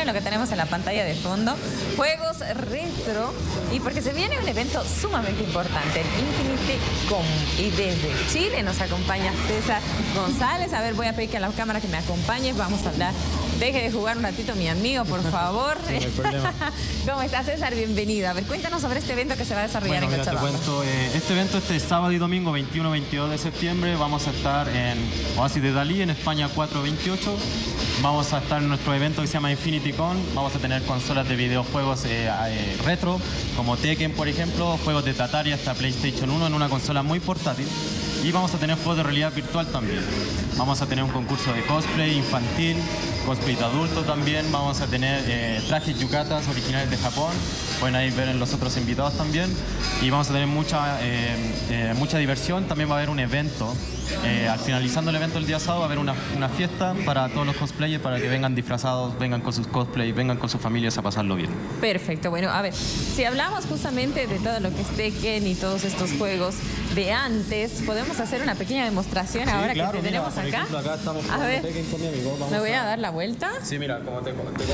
miren lo que tenemos en la pantalla de fondo. Juegos retro. Y porque se viene un evento sumamente importante, el Infinity Con. Y desde Chile nos acompaña César González. A ver, voy a pedir que a la cámara que me acompañe. Vamos a hablar. Deje de jugar un ratito, mi amigo, por favor. Sí, no hay problema. ¿Cómo estás, César? Bienvenido. A ver, cuéntanos sobre este evento que se va a desarrollar en Cochabamba. Te cuento, este evento este sábado y domingo 21-22 de septiembre vamos a estar en Oasis de Dalí, en España 428. Vamos a estar en nuestro evento que se llama Infinity Con. Vamos a tener consolas de videojuegos retro, como Tekken, por ejemplo, juegos de Atari hasta PlayStation 1 en una consola muy portátil. Y vamos a tener juegos de realidad virtual también. Vamos a tener un concurso de cosplay infantil, cosplay de adulto también. Vamos a tener trajes yucatas originales de Japón. Pueden ahí ver en los otros invitados también. Y vamos a tener mucha diversión. También va a haber un evento. Al finalizando el evento el día sábado va a haber una fiesta para todos los cosplayers, para que vengan disfrazados, vengan con sus cosplays, vengan con sus familias a pasarlo bien. Perfecto. Bueno, a ver, si hablamos justamente de todo lo que es Tekken y todos estos juegos de antes, podemos hacer una pequeña demostración ahora claro, que tenemos acá. Ejemplo, acá estamos jugando Tekken con mi amigo. ¿Me voy a dar la vuelta? Sí, mira, como te comento.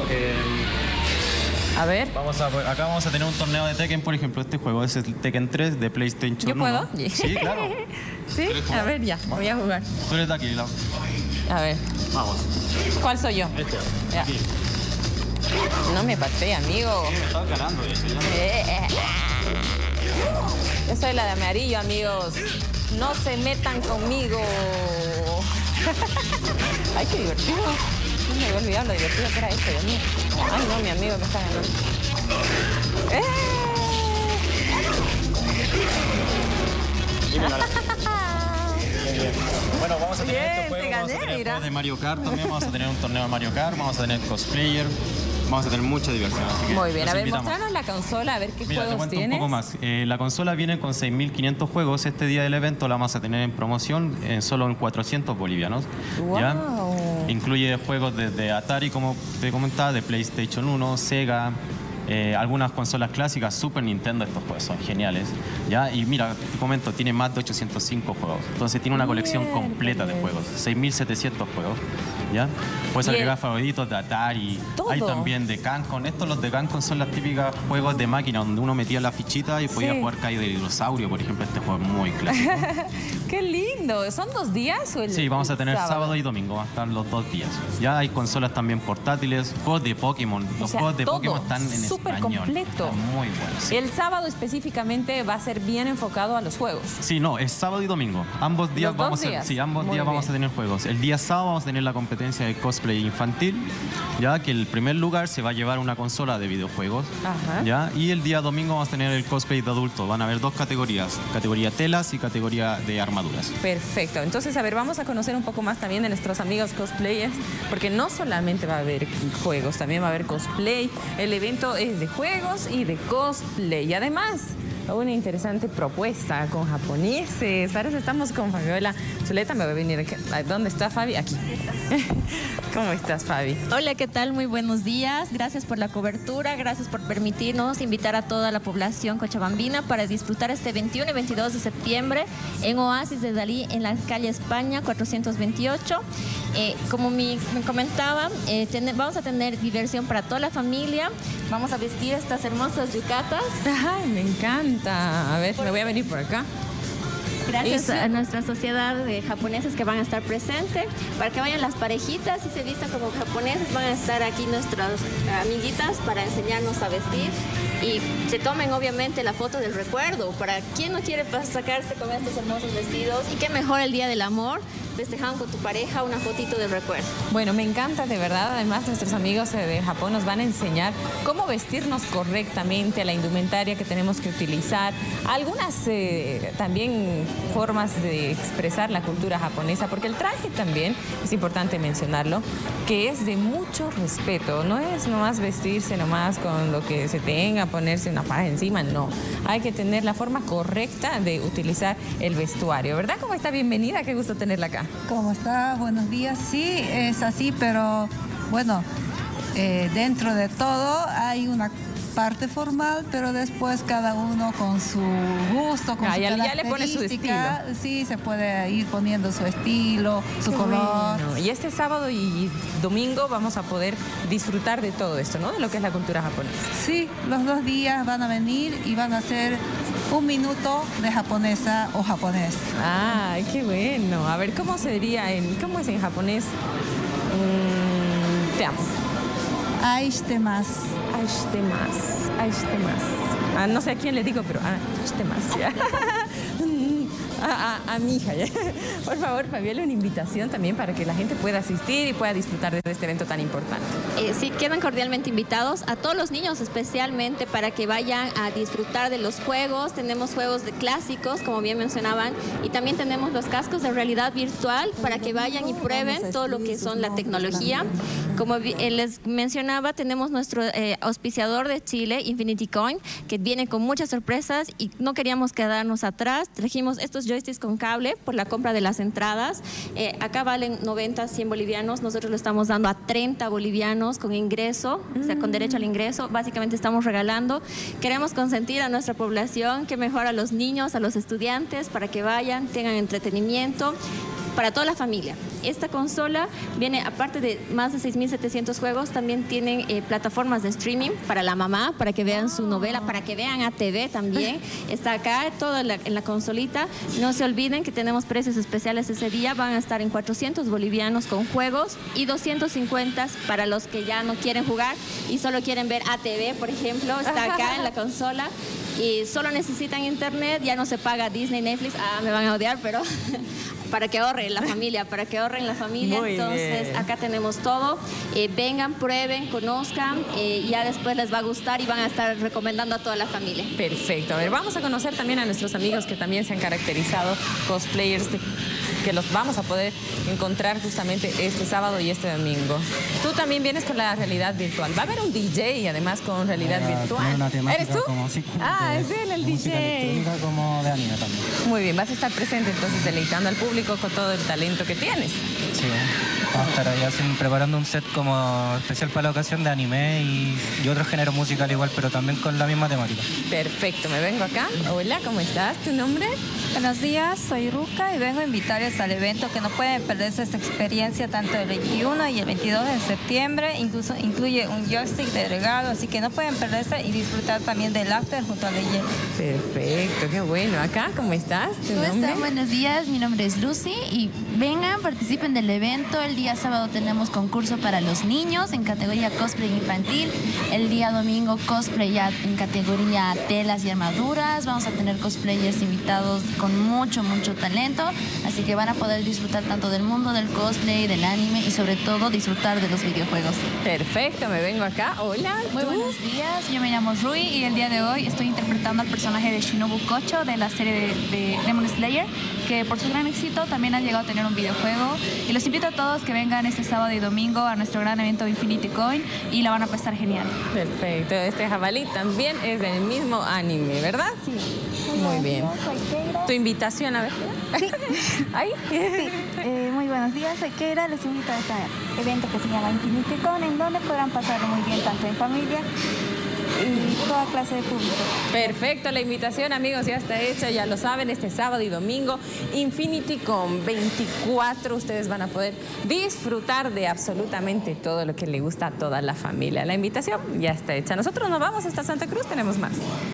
A ver. Acá vamos a tener un torneo de Tekken, por ejemplo, este juego es el Tekken 3 de PlayStation 1. ¿Yo puedo? Sí, claro. Sí, a ver, ya, voy a jugar. Tú eres de aquí, Lau. A ver. Vamos. ¿Cuál soy yo? Este, aquí. No me pateé, amigo. Sí, me estaba ganando. Yo soy la de amarillo, amigos. No se metan conmigo. Ay, qué divertido. No me había olvidado lo divertido que era esto, Dios mío. Ay, no, mi amigo me está ganando. Bueno, vamos a tener Bien, estos juegos, gané, vamos a tener mira. juegos de Mario Kart también, vamos a tener un torneo de Mario Kart, vamos a tener cosplayer, vamos a tener mucha diversión. Así que muy bien, a ver, invitamos. mostrarnos la consola, a ver qué Mira, juegos te cuento tienes. un poco más. La consola viene con 6.500 juegos. Este día del evento la vamos a tener en promoción solo en 400 bolivianos. Wow. ¿Ya? Incluye juegos desde Atari, como te comentaba, de PlayStation 1, Sega, algunas consolas clásicas, Super Nintendo. Estos juegos son geniales, ¿ya? Y mira, te comento, tiene más de 805 juegos. Entonces tiene una colección completa de juegos, 6.700 juegos, ¿ya? Puedes agregar favoritos de Atari, ¿todo? Hay también de Capcom. Los de Capcom son las típicas juegos de máquina donde uno metía la fichita y podía jugar Calle de Dinosaurio, por ejemplo. Este juego es muy clásico. ¡Qué lindo! ¿Son 2 días o el Sí, vamos a tener sábado y domingo, van a estar los 2 días. Ya hay consolas también portátiles, juegos de Pokémon. Los juegos de Pokémon están en súper español. completo. Están muy buenos. Sí. El sábado específicamente va a ser bien enfocado a los juegos. Sí, no, es sábado y domingo. Ambos días vamos a tener juegos. El día sábado vamos a tener la competencia de cosplay infantil, ya que el primer lugar se va a llevar una consola de videojuegos. Ajá. Ya, y el día domingo vamos a tener el cosplay de adulto. Van a haber 2 categorías, categoría telas y categoría de armaduras. Perfecto. Entonces, a ver, vamos a conocer un poco más también de nuestros amigos cosplayers, porque no solamente va a haber juegos, también va a haber cosplay. El evento es de juegos y de cosplay. Y además, una interesante propuesta con japoneses. Para eso estamos con Fabiola Zuleta. Me voy a venir aquí. ¿Dónde está Fabi? Aquí. ¿Cómo estás, Fabi? Hola, ¿qué tal? Muy buenos días. Gracias por la cobertura, gracias por permitirnos invitar a toda la población cochabambina para disfrutar este 21 y 22 de septiembre en Oasis de Dalí, en la calle España 428. Como me comentaba, vamos a tener diversión para toda la familia. Vamos a vestir estas hermosas yucatas. Ay, me encanta. A ver, me voy a venir por acá. Gracias a nuestra sociedad de japoneses que van a estar presentes, para que vayan las parejitas y se vistan como japoneses. Van a estar aquí nuestras amiguitas para enseñarnos a vestir y se tomen obviamente la foto del recuerdo. Para quien no quiere sacarse con estos hermosos vestidos, y qué mejor el Día del Amor, festejando con tu pareja una fotito de recuerdo. Bueno, me encanta, de verdad. Además, nuestros amigos de Japón nos van a enseñar cómo vestirnos correctamente, la indumentaria que tenemos que utilizar, algunas también formas de expresar la cultura japonesa, porque el traje también, es importante mencionarlo, que es de mucho respeto. No es nomás vestirse nomás con lo que se tenga, ponerse una paja encima, no. Hay que tener la forma correcta de utilizar el vestuario, ¿verdad? ¿Cómo está? Bienvenida, qué gusto tenerla acá. ¿Cómo está? Buenos días. Sí, es así, pero bueno, dentro de todo hay una parte formal, pero después cada uno con su gusto, con su ya le pone su estilo. Sí, se puede ir poniendo su estilo, su color. Bueno. Y este sábado y domingo vamos a poder disfrutar de todo esto, ¿no? De lo que es la cultura japonesa. Sí, los 2 días van a venir y van a hacer 1 minuto de japonesa o japonés. ¡Ay, qué bueno! A ver, ¿cómo es en japonés? Te amo. Aishitemasu. Aishitemasu. No sé a quién le digo, pero aishitemasu. A mi hija. ¿Ya? Por favor, Fabiola, una invitación también para que la gente pueda asistir y pueda disfrutar de este evento tan importante. Sí, quedan cordialmente invitados a todos los niños, especialmente para que vayan a disfrutar de los juegos. Tenemos juegos de clásicos, como bien mencionaban, y también tenemos los cascos de realidad virtual para que vayan y prueben todo lo que son la tecnología. Como les mencionaba, tenemos nuestro auspiciador de Chile, Infinity Coin, que viene con muchas sorpresas y no queríamos quedarnos atrás. Trajimos estos joysticks con cable por la compra de las entradas. Acá valen 90, 100 bolivianos. Nosotros lo estamos dando a 30 bolivianos con ingreso, o sea, con derecho al ingreso. Básicamente estamos regalando. Queremos consentir a nuestra población, que mejor a los niños, a los estudiantes, para que vayan, tengan entretenimiento. Para toda la familia. Esta consola viene, aparte de más de 6.700 juegos, también tienen plataformas de streaming para la mamá, para que vean su novela, para que vean ATV también. Está acá, todo en la consolita. No se olviden que tenemos precios especiales ese día. Van a estar en 400 bolivianos con juegos y 250 para los que ya no quieren jugar y solo quieren ver ATV, por ejemplo. Está acá en la consola. Y solo necesitan internet, ya no se paga Disney, Netflix, me van a odiar, pero para que ahorren la familia, Muy entonces bien. Acá tenemos todo. Vengan, prueben, conozcan, ya después les va a gustar y van a estar recomendando a toda la familia. Perfecto. A ver, vamos a conocer también a nuestros amigos que también se han caracterizado, cosplayers, que los vamos a poder encontrar justamente este sábado y este domingo. Tú también vienes con la realidad virtual. Va a haber un DJ y además con realidad virtual. ¿Eres tú? Sí, es él el música DJ. electrónica como de anime también. Muy bien, vas a estar presente entonces deleitando al público con todo el talento que tienes. Sí, vamos a estar ahí preparando un set como especial para la ocasión de anime y otros géneros musicales igual, pero también con la misma temática. Perfecto, me vengo acá. Hola, ¿cómo estás? ¿Tu nombre? Buenos días, soy Ruca y vengo a invitarles al evento que no pueden perderse esta experiencia tanto el 21 y el 22 de septiembre. Incluso incluye un joystick de regalo, así que no pueden perderse y disfrutar también del after junto a DJ. Perfecto, qué bueno. Acá, ¿cómo estás? ¿Tu ¿Cómo nombre? están? Buenos días, mi nombre es Lucy y vengan, participen del evento. El día sábado tenemos concurso para los niños en categoría cosplay infantil. El día domingo cosplay ya en categoría telas y armaduras. Vamos a tener cosplayers invitados con mucho talento, así que van a poder disfrutar tanto del mundo del cosplay, del anime y sobre todo disfrutar de los videojuegos. Perfecto, me vengo acá. Hola, Muy ¿tú? buenos días, yo me llamo Rui y el día de hoy estoy interpretando al personaje de Shinobu Kocho de la serie de Demon Slayer, que por su gran éxito también ha llegado a tener un videojuego. Y los invito a todos que vengan este sábado y domingo a nuestro gran evento Infinity Coin y la van a pasar genial. Perfecto, este jabalí también es del mismo anime, ¿verdad? Sí. Muy bien. Soy Keira. Tu invitación, a ver. Sí. ¿Ahí? Sí. Muy buenos días, soy Keira. Les invito a este evento que se llama Infinity Con, en donde podrán pasarlo muy bien tanto en familia y toda clase de público. Perfecto, la invitación, amigos, ya está hecha, ya lo saben, este sábado y domingo, Infinity con 24, ustedes van a poder disfrutar de absolutamente todo lo que le gusta a toda la familia. La invitación ya está hecha. Nosotros nos vamos hasta Santa Cruz, tenemos más.